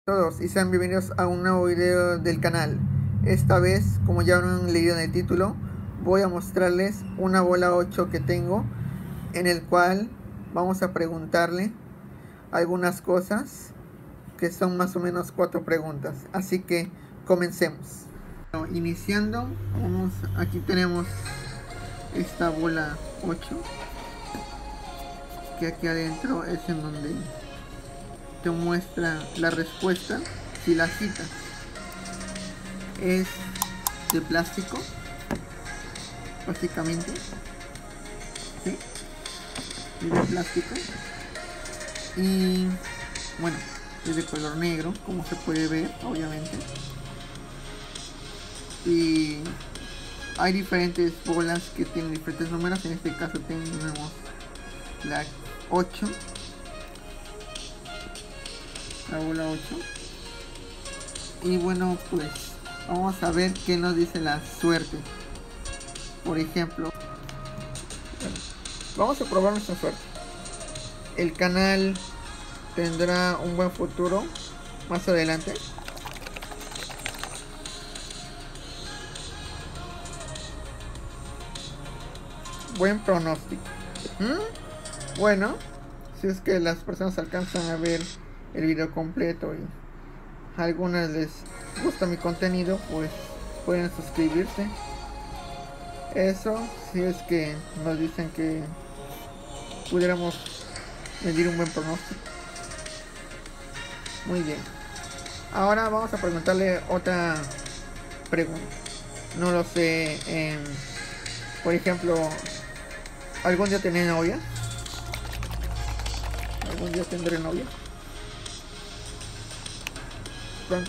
Todos y sean bienvenidos a un nuevo video del canal. Esta vez, como ya han leído en el título, voy a mostrarles una bola 8 que tengo, en el cual vamos a preguntarle algunas cosas que son más o menos 4 preguntas. Así que comencemos. Iniciando, aquí tenemos esta bola 8, que aquí adentro es en donde te muestra la respuesta si la citas. Es de plástico, básicamente, ¿sí? Es de plástico y bueno, es de color negro, como se puede ver, obviamente. Y hay diferentes bolas que tienen diferentes números. En este caso tenemos la 8, la bola 8. Y bueno, pues vamos a ver qué nos dice la suerte. Por ejemplo, vamos a probar nuestra suerte. El canal tendrá un buen futuro más adelante. Buen pronóstico. Bueno, si es que las personas alcanzan a ver el video completo y a algunas les gusta mi contenido, pues pueden suscribirse. Eso si es que nos dicen que pudiéramos medir un buen pronóstico. Muy bien, ahora vamos a preguntarle otra pregunta. No lo sé, por ejemplo, ¿algún día tendré novia? ¿Algún día tendré novia? Pronto.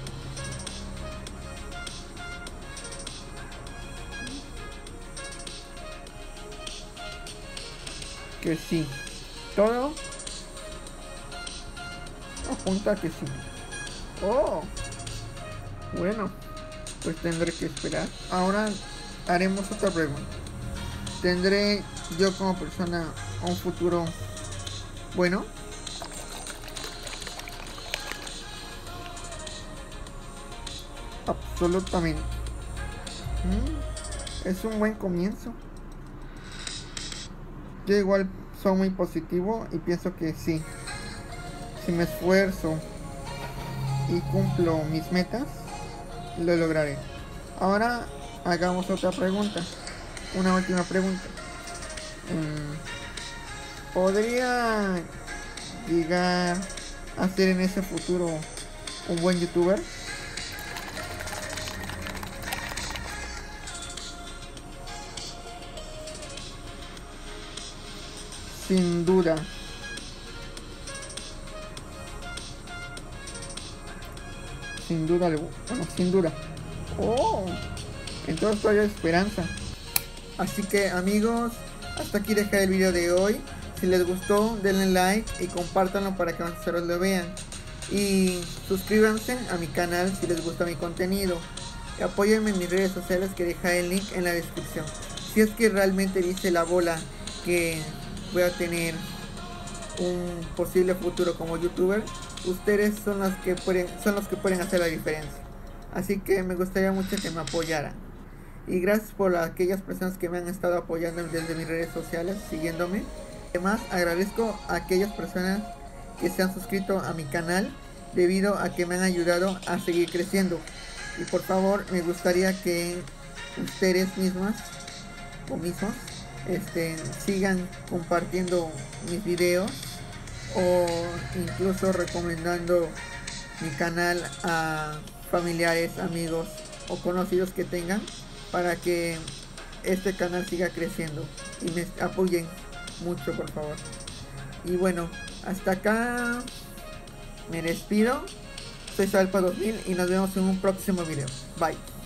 Que sí. Todo apunta a que sí. Oh, bueno, pues tendré que esperar. Ahora haremos otra pregunta. ¿Tendré yo como persona un futuro bueno? Absolutamente. Es un buen comienzo. Yo igual soy muy positivo y pienso que sí. Si me esfuerzo y cumplo mis metas, lo lograré. Ahora hagamos otra pregunta. Una última pregunta. ¿Podría llegar a ser en ese futuro un buen youtuber? Sin duda. Sin duda, bueno, sin duda. Oh, entonces todavía hay esperanza. Así que amigos, hasta aquí dejaré el video de hoy. Si les gustó, denle like y compártanlo para que más personas lo vean. Y suscríbanse a mi canal si les gusta mi contenido. Y apóyenme en mis redes sociales, que dejaré el link en la descripción. Si es que realmente dice la bola que voy a tener un posible futuro como youtuber, ustedes son los que pueden hacer la diferencia. Así que me gustaría mucho que me apoyaran. Y gracias por aquellas personas que me han estado apoyando desde mis redes sociales, siguiéndome. Además, agradezco a aquellas personas que se han suscrito a mi canal, debido a que me han ayudado a seguir creciendo. Y por favor, me gustaría que ustedes mismas o mismos sigan compartiendo mis videos, o incluso recomendando mi canal a familiares, amigos o conocidos que tengan, para que este canal siga creciendo y me apoyen mucho, por favor. Y bueno, hasta acá me despido. Soy Salpa 2000 y nos vemos en un próximo video. Bye.